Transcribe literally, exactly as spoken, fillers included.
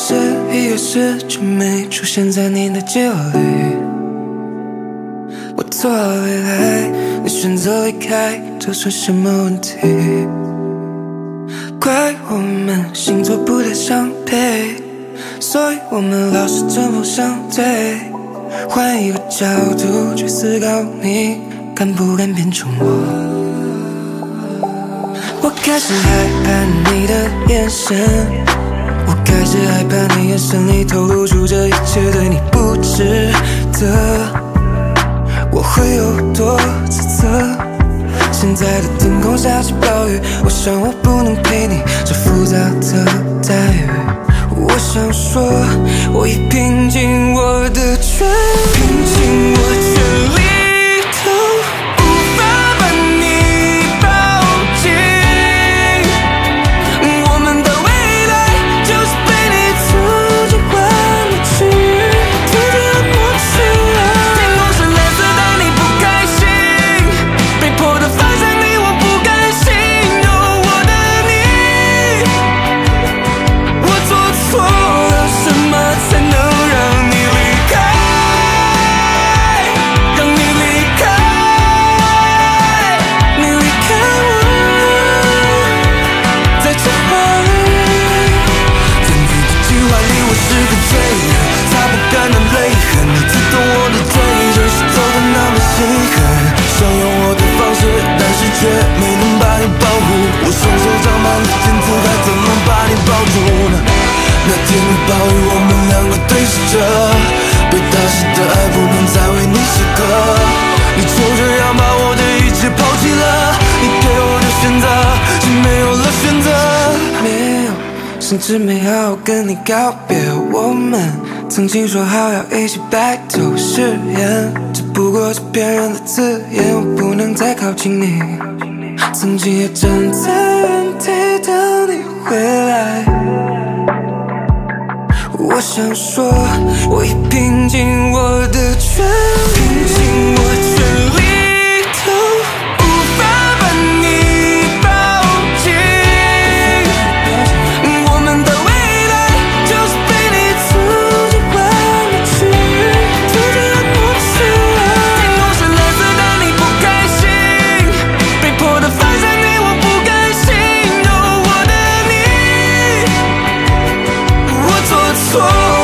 是一开始就没出现在你的计划里。我策划未来，你选择离开，这算什么问题？怪我们星座不太相配，所以我们老是针锋相对。换一个角度去思考你，敢不敢变成我？我开始害怕你的眼神，我开始害怕你眼神里透露出这一切，对你不值得，我会有多自责。现在的天空下起暴雨，我想我不能陪你，这复杂的大雨。我想说，我已拼尽我的全力，拼尽我全力都无法把你抱紧。我们的未来就是被你从计划抹去，拼尽了抹去了。天空是蓝色但你不开心，被迫的放下你我不甘心。Oh我的你，我做错了什么才能让你离开，让你离开，你离开我，在计划里，在你的计划里我是个罪人，擦不干的泪痕，你刺痛我的嘴，就是走得那么心狠，想用我的方式，但是却没能把你保护，我双手张忙的剑刺，该怎么把你抱住呢？那天的暴雨，我们两个对视着，被打湿的爱不能再为你写歌，你就这样把我的一切抛弃了，你给我的选择是没有了选择，没有，甚至没好好跟你告别。我们曾经说好要一起白头誓言，只不过是骗人的字眼，我不能再靠近你，曾经也站在原地等你回来。我想说，我已拼尽我的全力，拼尽我全力都无法把你抱紧。我们的未来就是被你从计划抹去，拼尽了抹去了。天空是蓝色但你不开心，被迫的放下你我不甘心。Oh我的你，我做错